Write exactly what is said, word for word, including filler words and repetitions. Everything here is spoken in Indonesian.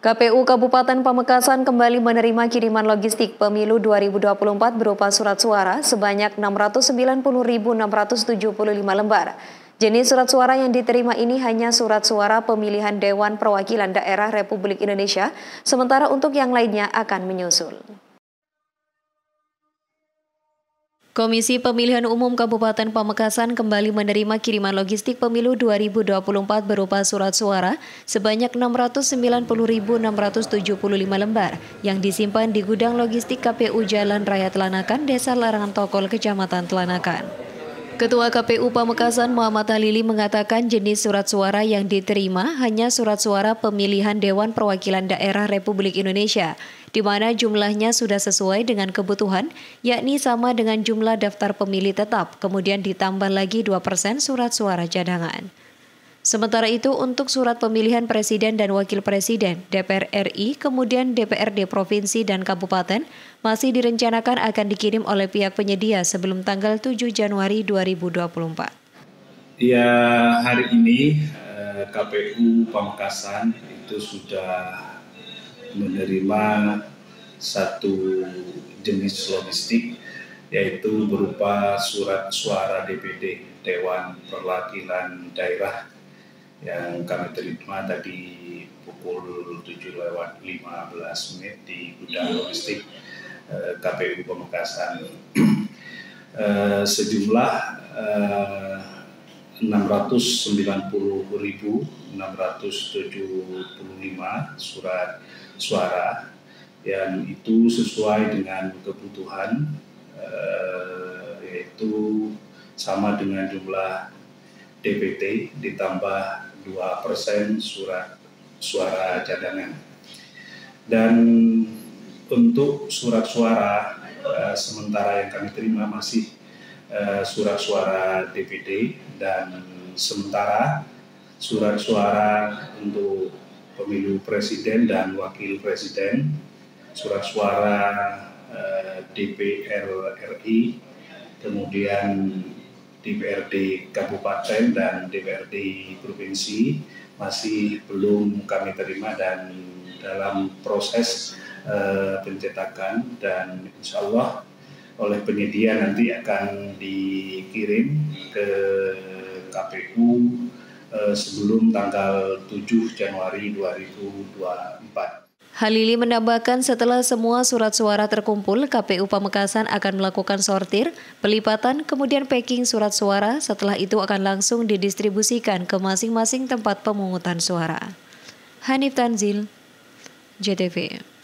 K P U Kabupaten Pamekasan kembali menerima kiriman logistik pemilu dua ribu dua puluh empat berupa surat suara sebanyak enam ratus sembilan puluh ribu enam ratus tujuh puluh lima lembar. Jenis surat suara yang diterima ini hanya surat suara pemilihan Dewan Perwakilan Daerah Republik Indonesia, sementara untuk yang lainnya akan menyusul. Komisi Pemilihan Umum Kabupaten Pamekasan kembali menerima kiriman logistik pemilu dua ribu dua puluh empat berupa surat suara sebanyak enam ratus sembilan puluh ribu enam ratus tujuh puluh lima lembar yang disimpan di gudang logistik K P U Jalan Raya Telanakan, Desa Larangan Tokol, Kecamatan Telanakan. Ketua K P U Pamekasan Muhammad Halili mengatakan jenis surat suara yang diterima hanya surat suara pemilihan Dewan Perwakilan Daerah Republik Indonesia, di mana jumlahnya sudah sesuai dengan kebutuhan, yakni sama dengan jumlah daftar pemilih tetap, kemudian ditambah lagi dua persen surat suara cadangan. Sementara itu untuk surat pemilihan Presiden dan Wakil Presiden, D P R R I, kemudian D P R D Provinsi dan Kabupaten masih direncanakan akan dikirim oleh pihak penyedia sebelum tanggal tujuh Januari dua ribu dua puluh empat. Ya, hari ini K P U Pamekasan itu sudah menerima satu jenis logistik, yaitu berupa surat suara D P D Dewan Perwakilan Daerah yang kami terima tadi pukul tujuh lewat lima belas menit di gudang logistik eh, K P U Pamekasan. eh, sejumlah eh, enam ratus sembilan puluh ribu enam ratus tujuh puluh lima surat suara yang itu sesuai dengan kebutuhan, eh, yaitu sama dengan jumlah D P T ditambah dua persen surat suara cadangan. Dan untuk surat suara uh, sementara yang kami terima masih uh, surat suara D P D, dan sementara surat suara untuk pemilu Presiden dan Wakil Presiden, surat suara uh, D P R R I, kemudian D P R D Kabupaten dan D P R D Provinsi masih belum kami terima dan dalam proses uh, pencetakan, dan insya Allah oleh penyedia nanti akan dikirim ke K P U uh, sebelum tanggal tujuh Januari dua ribu dua puluh empat. Halili menambahkan setelah semua surat suara terkumpul, K P U Pamekasan akan melakukan sortir, pelipatan, kemudian packing surat suara. Setelah itu akan langsung didistribusikan ke masing-masing tempat pemungutan suara. Hanif Tanzil, J T V.